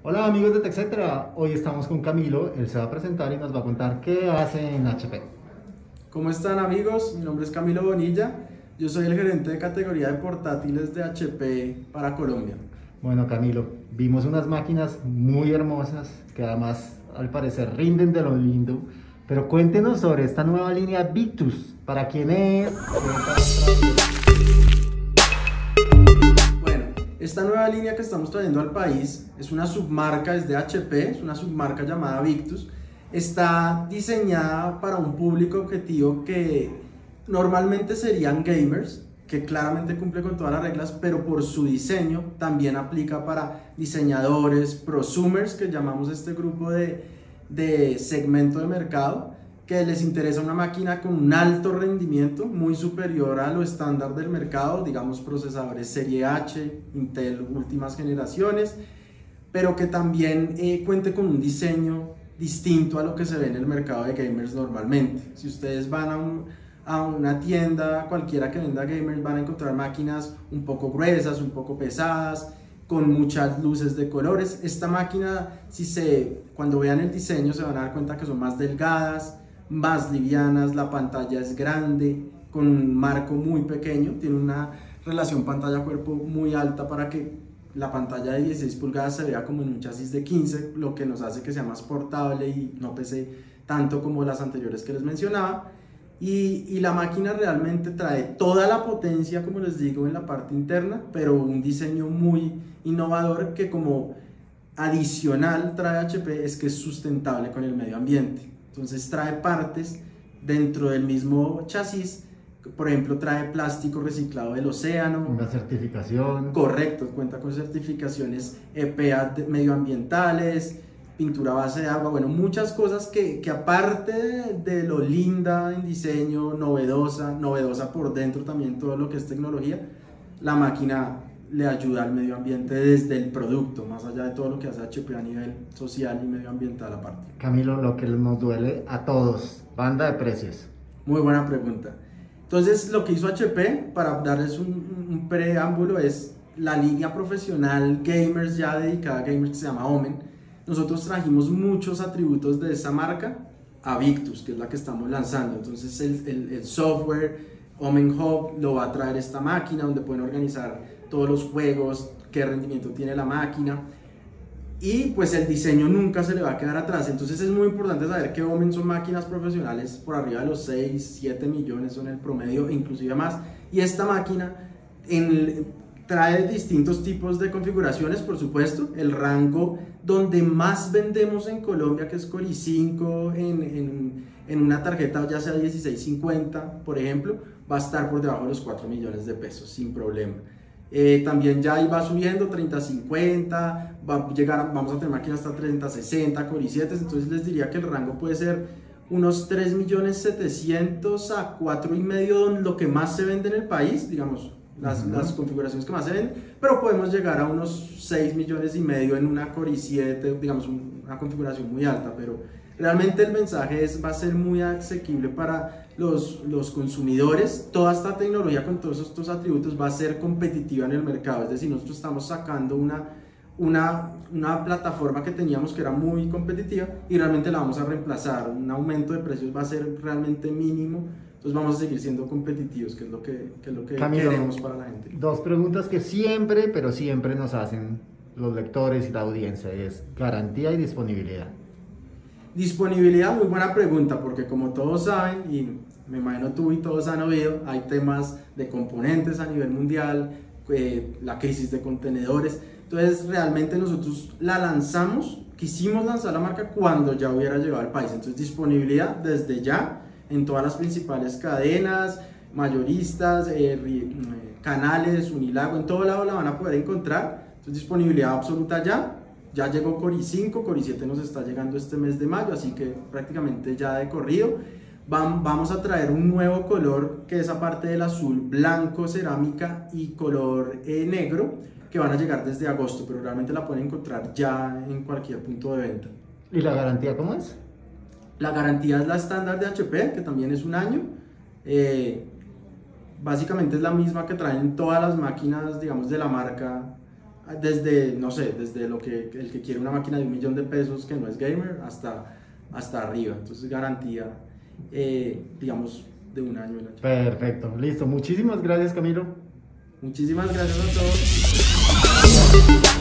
Hola amigos de TechCetera, hoy estamos con Camilo, él se va a presentar y nos va a contar qué hace en HP. ¿Cómo están amigos? Mi nombre es Camilo Bonilla, yo soy el gerente de categoría de portátiles de HP para Colombia. Bueno Camilo, vimos unas máquinas muy hermosas que además al parecer rinden de lo lindo, pero cuéntenos sobre esta nueva línea Victus, ¿para quién es? Bueno, esta nueva línea que estamos trayendo al país es una submarca, es de HP, es una submarca llamada Victus. Está diseñada para un público objetivo que normalmente serían gamers, que claramente cumple con todas las reglas, pero por su diseño también aplica para diseñadores, prosumers, que llamamos este grupo de segmento de mercado, que les interesa una máquina con un alto rendimiento, muy superior a lo estándar del mercado, digamos procesadores serie H, Intel últimas generaciones, pero que también cuente con un diseño distinto a lo que se ve en el mercado de gamers normalmente. Si ustedes van a una tienda cualquiera que venda gamers, van a encontrar máquinas un poco gruesas, un poco pesadas, con muchas luces de colores. Esta máquina, cuando vean el diseño, se van a dar cuenta que son más delgadas, más livianas, la pantalla es grande, con un marco muy pequeño, tiene una relación pantalla-cuerpo muy alta para que la pantalla de 16 pulgadas se vea como en un chasis de 15, lo que nos hace que sea más portable y no pese tanto como las anteriores que les mencionaba. Y la máquina realmente trae toda la potencia, como les digo, en la parte interna, pero un diseño muy innovador que como adicional trae HP es que es sustentable con el medio ambiente. Entonces trae partes dentro del mismo chasis, por ejemplo trae plástico reciclado del océano. Una certificación. Correcto, cuenta con certificaciones EPA medioambientales, pintura a base de agua, bueno, muchas cosas que aparte de lo linda en diseño, novedosa por dentro también todo lo que es tecnología, la máquina le ayuda al medio ambiente desde el producto, más allá de todo lo que hace HP a nivel social y medioambiental aparte. Camilo, lo que nos duele a todos, banda de precios. Muy buena pregunta. Entonces, lo que hizo HP, para darles un preámbulo, es la línea profesional gamers ya dedicada a gamers que se llama Omen. Nosotros trajimos muchos atributos de esa marca a Victus, que es la que estamos lanzando. Entonces, el software Omen Hub lo va a traer esta máquina, donde pueden organizar todos los juegos, qué rendimiento tiene la máquina. Y pues el diseño nunca se le va a quedar atrás. Entonces es muy importante saber que Omen son máquinas profesionales por arriba de los 6, 7 millones son el promedio, inclusive más. Y esta máquina trae distintos tipos de configuraciones, por supuesto. El rango donde más vendemos en Colombia, que es Core i5 en una tarjeta ya sea 1650, por ejemplo, va a estar por debajo de los 4 millones de pesos sin problema. También ya ahí va subiendo 3050, vamos a tener máquinas hasta 3060, Core i7, entonces les diría que el rango puede ser unos 3.700.000 a 4.500.000, lo que más se vende en el país, digamos, las configuraciones que más se venden, pero podemos llegar a unos 6.500.000 en una Core i7, digamos, una configuración muy alta, pero realmente el mensaje va a ser muy asequible para los consumidores. Toda esta tecnología con todos estos atributos va a ser competitiva en el mercado, es decir, nosotros estamos sacando una plataforma que teníamos que era muy competitiva y realmente la vamos a reemplazar. Un aumento de precios va a ser realmente mínimo, entonces vamos a seguir siendo competitivos, que es lo que Camilo, queremos para la gente. dos preguntas que siempre, pero siempre nos hacen los lectores y la audiencia, es garantía y disponibilidad. Disponibilidad, muy buena pregunta, porque como todos saben, y me imagino tú y todos han oído, hay temas de componentes a nivel mundial, la crisis de contenedores. Entonces realmente nosotros quisimos lanzar la marca cuando ya hubiera llegado al país. Entonces disponibilidad desde ya en todas las principales cadenas, mayoristas, canales, Unilago, en todo lado la van a poder encontrar. Entonces disponibilidad absoluta ya. Ya llegó Core i5, Core i7 nos está llegando este mes de mayo, así que prácticamente ya de corrido. Vamos a traer un nuevo color, que es aparte del azul, blanco, cerámica y color negro, que van a llegar desde agosto, pero realmente la pueden encontrar ya en cualquier punto de venta. ¿Y la garantía cómo es? La garantía es la estándar de HP, que también es un año. Básicamente es la misma que traen todas las máquinas, digamos, de la marca desde, no sé, desde lo que el que quiere una máquina de 1.000.000 de pesos que no es gamer hasta arriba. Entonces garantía, digamos, de un año en HP. Perfecto, listo. Muchísimas gracias, Camilo. Muchísimas gracias a todos.